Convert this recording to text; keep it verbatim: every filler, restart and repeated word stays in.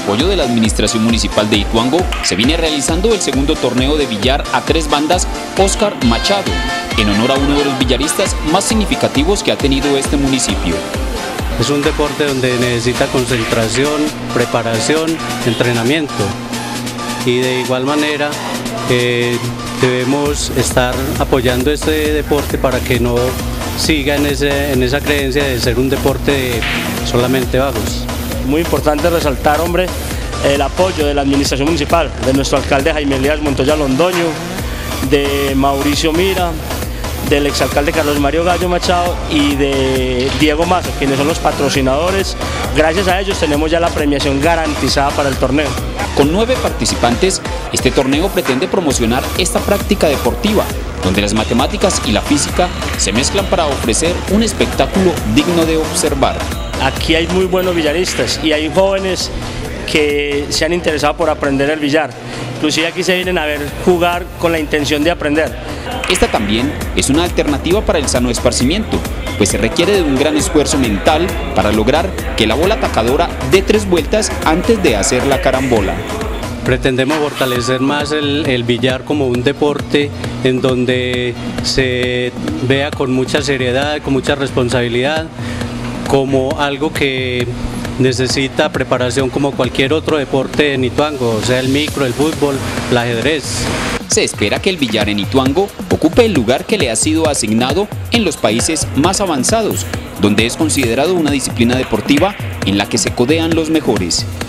apoyo de la Administración Municipal de Ituango, se viene realizando el segundo torneo de billar a tres bandas Oscar Machado, en honor a uno de los billaristas más significativos que ha tenido este municipio. Es un deporte donde necesita concentración, preparación, entrenamiento, y de igual manera eh, debemos estar apoyando este deporte para que no siga en, ese, en esa creencia de ser un deporte de solamente vagos. Muy importante resaltar, hombre, el apoyo de la Administración Municipal, de nuestro alcalde Jaime Elías Montoya Londoño, de Mauricio Mira, del exalcalde Carlos Mario Gallo Machado y de Diego Mazo, quienes son los patrocinadores. Gracias a ellos tenemos ya la premiación garantizada para el torneo. Con nueve participantes, este torneo pretende promocionar esta práctica deportiva, donde las matemáticas y la física se mezclan para ofrecer un espectáculo digno de observar. Aquí hay muy buenos billaristas y hay jóvenes que se han interesado por aprender el billar. Inclusive aquí se vienen a ver jugar con la intención de aprender. Esta también es una alternativa para el sano esparcimiento, pues se requiere de un gran esfuerzo mental para lograr que la bola atacadora dé tres vueltas antes de hacer la carambola. Pretendemos fortalecer más el, el billar como un deporte en donde se vea con mucha seriedad, con mucha responsabilidad, como algo que necesita preparación como cualquier otro deporte en Ituango, o sea el micro, el fútbol, el ajedrez. Se espera que el billar en Ituango ocupe el lugar que le ha sido asignado en los países más avanzados, donde es considerado una disciplina deportiva en la que se codean los mejores.